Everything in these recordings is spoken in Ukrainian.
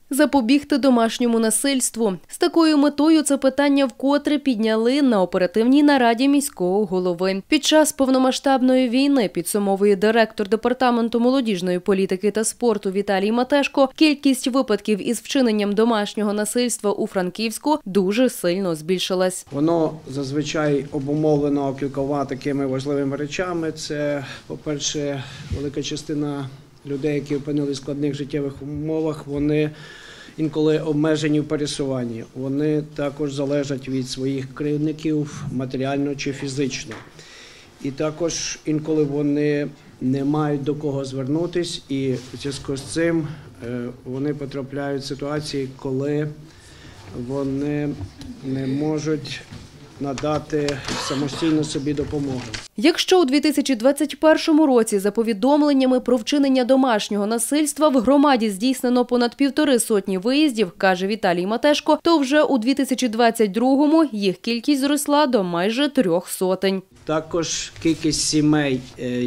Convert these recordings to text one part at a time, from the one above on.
Запобігти домашньому насильству. З такою метою це питання вкотре підняли на оперативній нараді міського голови. Під час повномасштабної війни, підсумовує директор Департаменту молодіжної політики та спорту Віталій Матешко, кількість випадків із вчиненням домашнього насильства у Франківську дуже сильно збільшилась. Воно зазвичай обумовлено кількома такими важливими речами. Це, по-перше, велика частина людей, які опинилися в складних життєвих умовах, вони інколи обмежені в пересуванні. Вони також залежать від своїх кривдників матеріально чи фізично. І також інколи вони не мають до кого звернутися, і в зв'язку з цим вони потрапляють в ситуації, коли вони не можуть надати самостійно собі допомогу. Якщо у 2021 році за повідомленнями про вчинення домашнього насильства в громаді здійснено понад 150 виїздів, каже Віталій Матешко, то вже у 2022-му їх кількість зросла до майже 300. Також кількість сімей,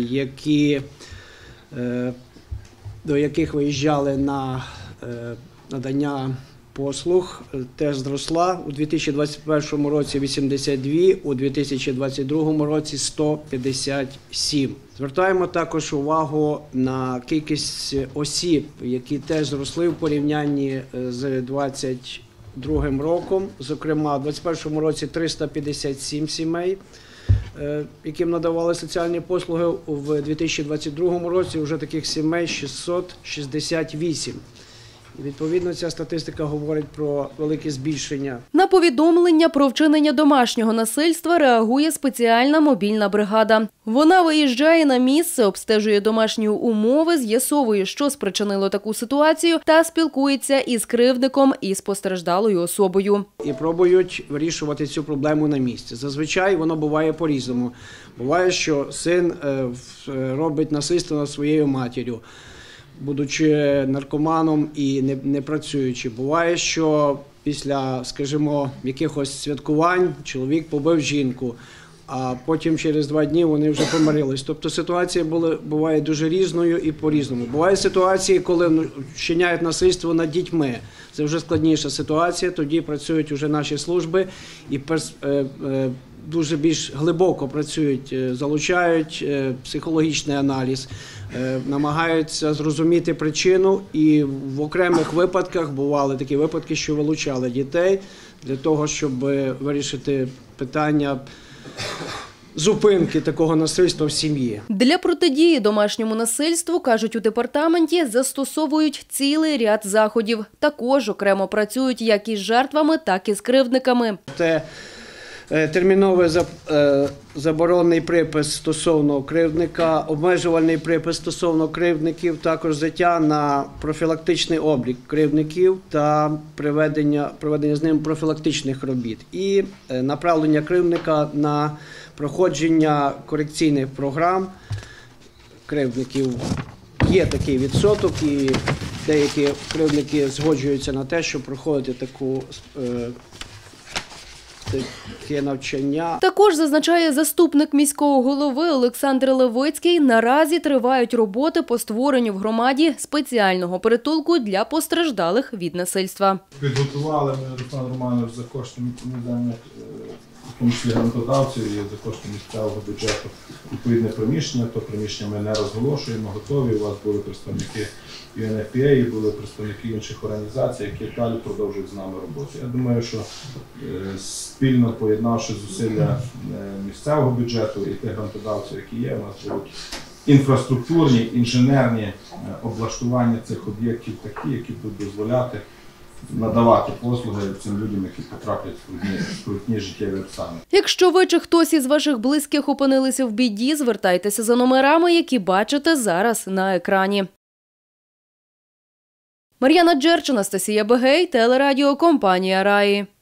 до яких виїжджали на надання послуг, теж зросла. У 2021 році 82, у 2022 році 157. Звертаємо також увагу на кількість осіб, які теж зросли в порівнянні з 2022 роком. Зокрема, у 2021 році 357 сімей, яким надавали соціальні послуги. У 2022 році вже таких сімей 668. Відповідно, ця статистика говорить про велике збільшення. На повідомлення про вчинення домашнього насильства реагує спеціальна мобільна бригада. Вона виїжджає на місце, обстежує домашні умови, з'ясовує, що спричинило таку ситуацію, та спілкується із кривдником і з постраждалою особою. І пробують вирішувати цю проблему на місці. Зазвичай воно буває по-різному. Буває, що син робить насильство над своєю матір'ю, будучи наркоманом і не працюючи. Буває, що після, скажімо, якихось святкувань чоловік побив жінку, а потім через 2 дні вони вже помирились. Тобто ситуація буває дуже різною і по-різному. Буває ситуації, коли вчиняють насильство над дітьми. Це вже складніша ситуація, тоді працюють вже наші служби і дуже більш глибоко працюють, залучають психологічний аналіз, намагаються зрозуміти причину, і в окремих випадках бували такі випадки, що вилучали дітей для того, щоб вирішити питання зупинки такого насильства в сім'ї. Для протидії домашньому насильству, кажуть у департаменті, застосовують цілий ряд заходів. Також окремо працюють як із жертвами, так і з кривдниками. Це терміновий заборонний припис стосовно кривдника, обмежувальний припис стосовно кривдників, також взяття на профілактичний облік кривдників та проведення з ним профілактичних робіт. І направлення кривдника на проходження корекційних програм кривдників. Є такий відсоток, і деякі кривдники згоджуються на те, щоб проходити таке навчання. Також, зазначає заступник міського голови Олександр Левицький, наразі тривають роботи по створенню в громаді спеціального притулку для постраждалих від насильства. Підготували ми, Руслан Романович, за кошти міського, в тому числі грантодавців, і за кошти місцевого бюджету відповідне приміщення. То приміщення ми не розголошуємо, готові. У вас були представники UNFPA, були представники інших організацій, які далі продовжують з нами роботу. Я думаю, що спільно поєднавши зусилля місцевого бюджету і тих грантодавців, які є, у нас будуть інфраструктурні, інженерні облаштування цих об'єктів такі, які будуть дозволяти надавати послуги цим людям, які потраплять в скрутні життєві обставини. Якщо ви чи хтось із ваших близьких опинилися в біді, звертайтеся за номерами, які бачите зараз на екрані. Мар'яна Джерч, Анастасія Бегей, телерадіокомпанія «Раї».